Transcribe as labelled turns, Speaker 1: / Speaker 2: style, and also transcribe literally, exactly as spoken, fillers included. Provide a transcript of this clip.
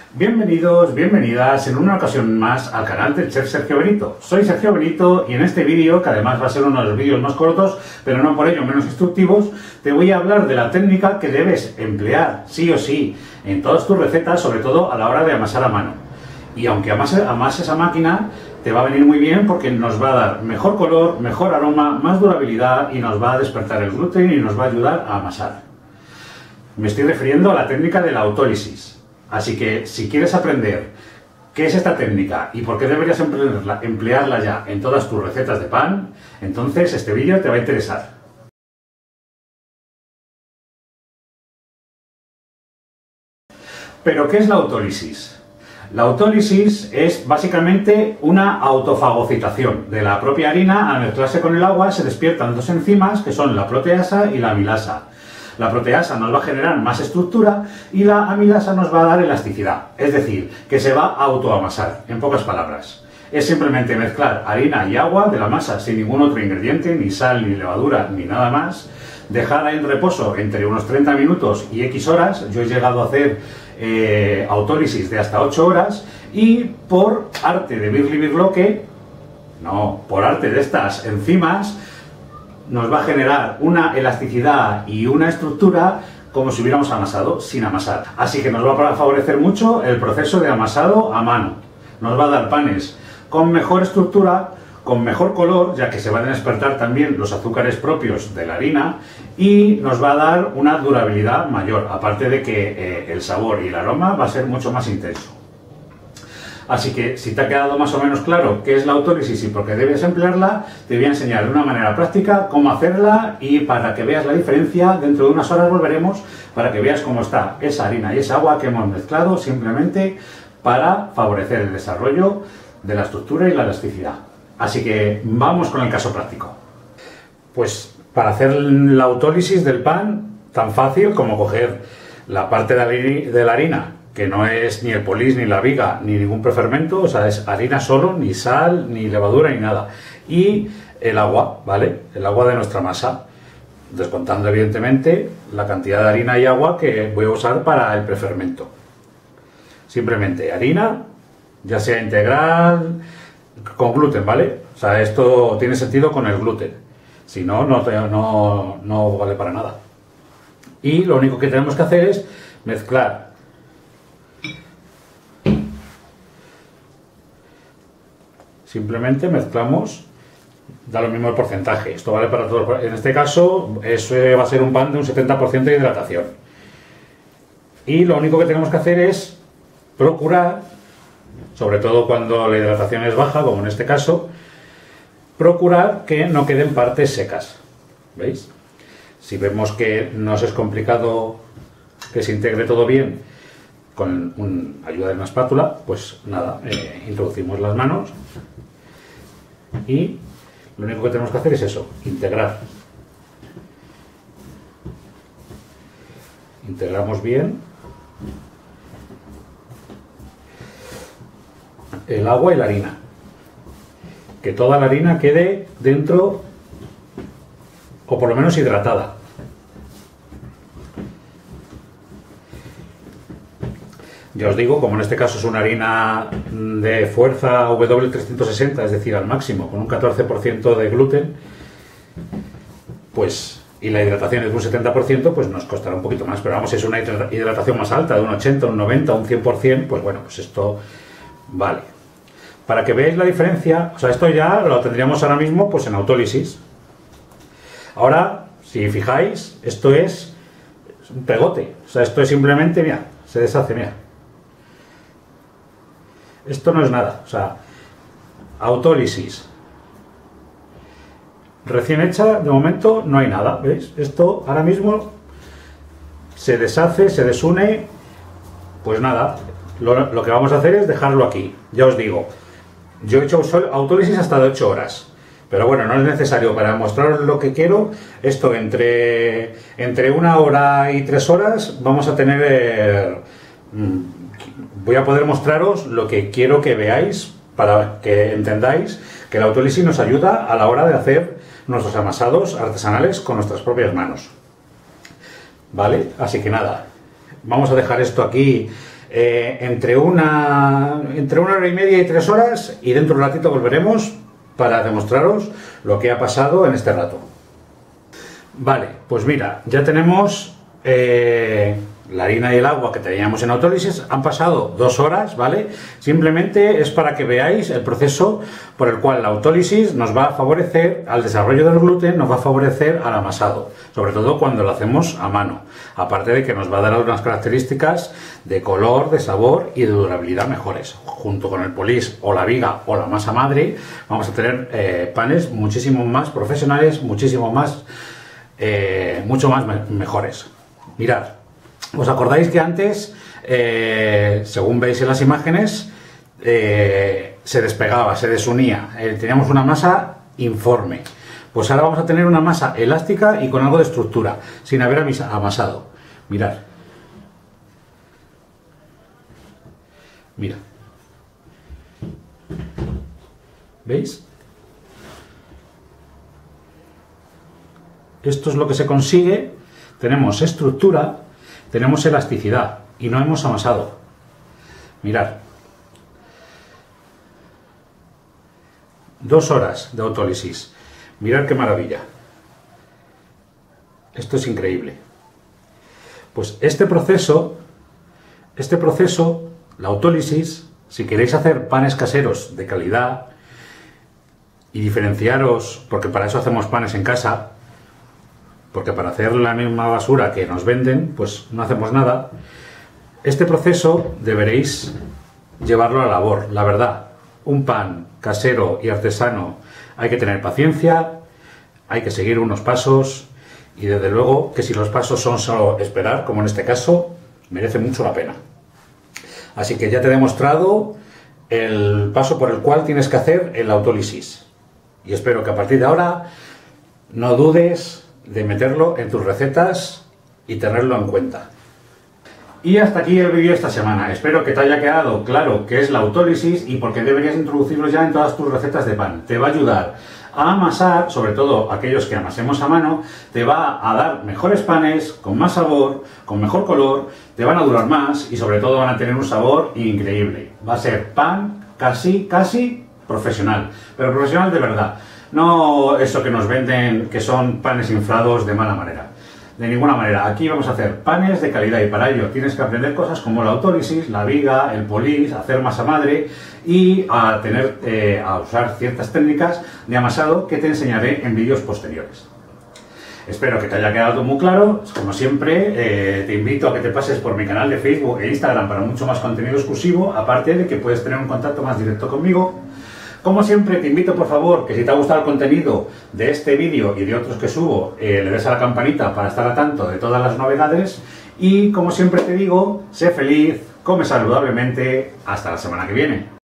Speaker 1: Bienvenidos, bienvenidas en una ocasión más al canal del chef Sergio Benito. Soy Sergio Benito y en este vídeo, que además va a ser uno de los vídeos más cortos, pero no por ello menos instructivos, te voy a hablar de la técnica que debes emplear sí o sí en todas tus recetas, sobre todo a la hora de amasar a mano. Y aunque amases, amases a máquina, te va a venir muy bien porque nos va a dar mejor color, mejor aroma, más durabilidad y nos va a despertar el gluten y nos va a ayudar a amasar. Me estoy refiriendo a la técnica de la autólisis. Así que si quieres aprender qué es esta técnica y por qué deberías emplearla, emplearla ya en todas tus recetas de pan, entonces este vídeo te va a interesar. ¿Pero qué es la autólisis? La autólisis es básicamente una autofagocitación de la propia harina. Al mezclarse con el agua se despiertan dos enzimas que son la proteasa y la amilasa. La proteasa nos va a generar más estructura y la amilasa nos va a dar elasticidad, es decir, que se va a autoamasar, en pocas palabras. Es simplemente mezclar harina y agua de la masa sin ningún otro ingrediente, ni sal, ni levadura, ni nada más, dejarla en reposo entre unos treinta minutos y X horas. Yo he llegado a hacer eh, autólisis de hasta ocho horas y por arte de Birli-Birloque, no, por arte de estas enzimas, nos va a generar una elasticidad y una estructura como si hubiéramos amasado sin amasar. Así que nos va a favorecer mucho el proceso de amasado a mano. Nos va a dar panes con mejor estructura, con mejor color, ya que se van a despertar también los azúcares propios de la harina, y nos va a dar una durabilidad mayor, aparte de que eh, el sabor y el aroma va a ser mucho más intenso. Así que si te ha quedado más o menos claro qué es la autólisis y por qué debes emplearla, te voy a enseñar de una manera práctica cómo hacerla y para que veas la diferencia. Dentro de unas horas volveremos para que veas cómo está esa harina y esa agua que hemos mezclado simplemente para favorecer el desarrollo de la estructura y la elasticidad. Así que vamos con el caso práctico. Pues para hacer la autólisis del pan, tan fácil como coger la parte de la harina, que no es ni el polis, ni la viga, ni ningún prefermento, o sea, es harina solo, ni sal, ni levadura, ni nada. Y el agua, ¿vale? El agua de nuestra masa, descontando evidentemente la cantidad de harina y agua que voy a usar para el prefermento. Simplemente harina, ya sea integral, con gluten, ¿vale? O sea, esto tiene sentido con el gluten, si no, no, no, no vale para nada. Y lo único que tenemos que hacer es mezclar simplemente mezclamos, da lo mismo el porcentaje, esto vale para todos. En este caso, eso va a ser un pan de un setenta por ciento de hidratación. Y lo único que tenemos que hacer es procurar, sobre todo cuando la hidratación es baja, como en este caso, procurar que no queden partes secas. ¿Veis? Si vemos que nos es complicado que se integre todo bien con un, ayuda de una espátula, pues nada, eh, introducimos las manos y lo único que tenemos que hacer es eso, integrar. Integramos bien el agua y la harina. Que toda la harina quede dentro, o por lo menos hidratada. Ya os digo, como en este caso es una harina de fuerza W trescientos sesenta, es decir, al máximo, con un catorce por ciento de gluten, pues, y la hidratación es de un setenta por ciento, pues nos costará un poquito más. Pero vamos, si es una hidratación más alta, de un ochenta, un noventa, un cien por ciento, pues bueno, pues esto vale. Para que veáis la diferencia, o sea, esto ya lo tendríamos ahora mismo pues en autólisis. Ahora, si fijáis, esto es un pegote. O sea, esto es simplemente, mira, se deshace, mira. Esto no es nada, o sea, autólisis recién hecha, de momento no hay nada, ¿veis? Esto ahora mismo se deshace, se desune, pues nada, lo, lo que vamos a hacer es dejarlo aquí. Ya os digo, yo he hecho autólisis hasta de ocho horas, pero bueno, no es necesario. Para mostraros lo que quiero, esto entre, entre una hora y tres horas vamos a tener... Eh, voy a poder mostraros lo que quiero que veáis para que entendáis que la autólisis nos ayuda a la hora de hacer nuestros amasados artesanales con nuestras propias manos. ¿Vale? Así que nada, vamos a dejar esto aquí eh, entre, una, entre una hora y media y tres horas, y dentro de un ratito volveremos para demostraros lo que ha pasado en este rato. Vale, pues mira, ya tenemos eh, la harina y el agua que teníamos en autólisis. Han pasado dos horas, ¿vale? Simplemente es para que veáis el proceso por el cual la autólisis nos va a favorecer al desarrollo del gluten, nos va a favorecer al amasado, sobre todo cuando lo hacemos a mano, aparte de que nos va a dar unas características de color, de sabor y de durabilidad mejores. Junto con el polis o la viga o la masa madre vamos a tener eh, panes muchísimo más profesionales, muchísimo más eh, mucho más me mejores. Mirad, ¿os acordáis que antes, eh, según veis en las imágenes, eh, se despegaba, se desunía, eh, teníamos una masa informe? Pues ahora vamos a tener una masa elástica y con algo de estructura, sin haber amasado. Mirad. Mira. ¿Veis? Esto es lo que se consigue. Tenemos estructura, tenemos elasticidad y no hemos amasado. Mirad. Dos horas de autólisis. Mirad qué maravilla. Esto es increíble. Pues este proceso, este proceso, la autólisis, si queréis hacer panes caseros de calidad y diferenciaros, porque para eso hacemos panes en casa, porque para hacer la misma basura que nos venden, pues no hacemos nada. Este proceso deberéis llevarlo a la labor, la verdad. Un pan casero y artesano hay que tener paciencia, hay que seguir unos pasos y desde luego que si los pasos son solo esperar, como en este caso, merece mucho la pena. Así que ya te he demostrado el paso por el cual tienes que hacer el autólisis y espero que a partir de ahora no dudes de meterlo en tus recetas y tenerlo en cuenta. Y hasta aquí el vídeo de esta semana. Espero que te haya quedado claro qué es la autólisis y por qué deberías introducirlo ya en todas tus recetas de pan. Te va a ayudar a amasar, sobre todo aquellos que amasemos a mano, te va a dar mejores panes, con más sabor, con mejor color, te van a durar más y sobre todo van a tener un sabor increíble. Va a ser pan casi, casi profesional, pero profesional de verdad. No eso que nos venden, que son panes inflados de mala manera. De ninguna manera. Aquí vamos a hacer panes de calidad y para ello tienes que aprender cosas como la autólisis, la viga, el polis, hacer masa madre y a tener eh, a usar ciertas técnicas de amasado que te enseñaré en vídeos posteriores. Espero que te haya quedado muy claro. Como siempre, eh, te invito a que te pases por mi canal de Facebook e Instagram para mucho más contenido exclusivo, aparte de que puedes tener un contacto más directo conmigo. Como siempre, te invito por favor que si te ha gustado el contenido de este vídeo y de otros que subo, eh, le des a la campanita para estar al tanto de todas las novedades. Y como siempre te digo, sé feliz, come saludablemente, hasta la semana que viene.